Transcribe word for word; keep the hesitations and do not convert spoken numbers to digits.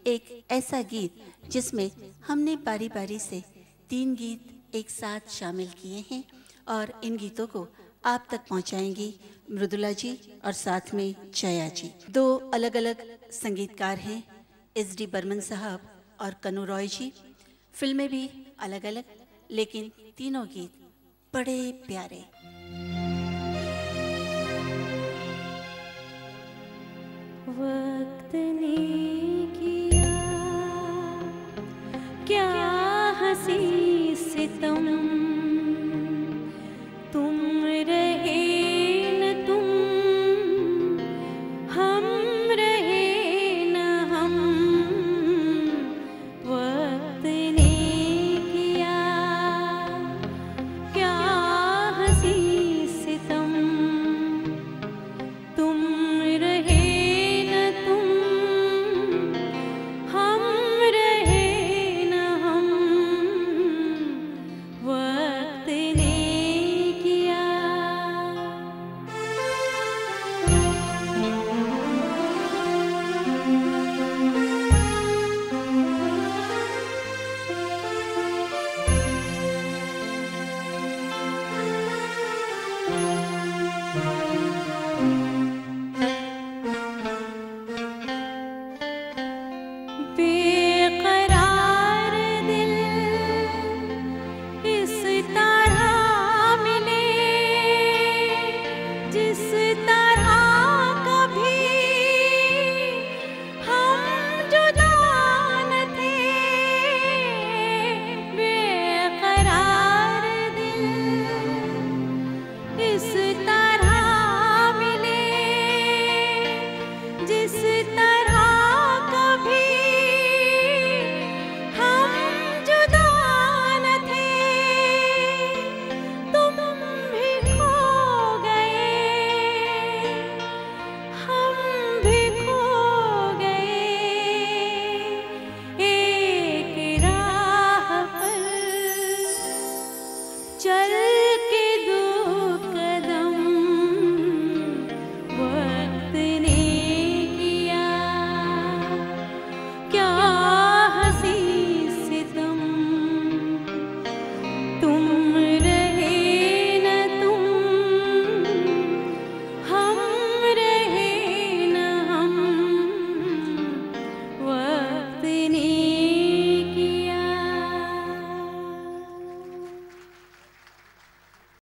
एक ऐसा गीत जिसमें हमने बारी बारी से तीन गीत एक साथ शामिल किए हैं और इन गीतों को आप तक पहुंचाएंगी मृदुला जी और साथ में जया जी। दो अलग अलग संगीतकार हैं, एस डी बर्मन साहब और कनु रॉय जी। फिल्में भी अलग अलग, लेकिन तीनों गीत बड़े प्यारे। वक्त ने किया क्या हंसी सितम,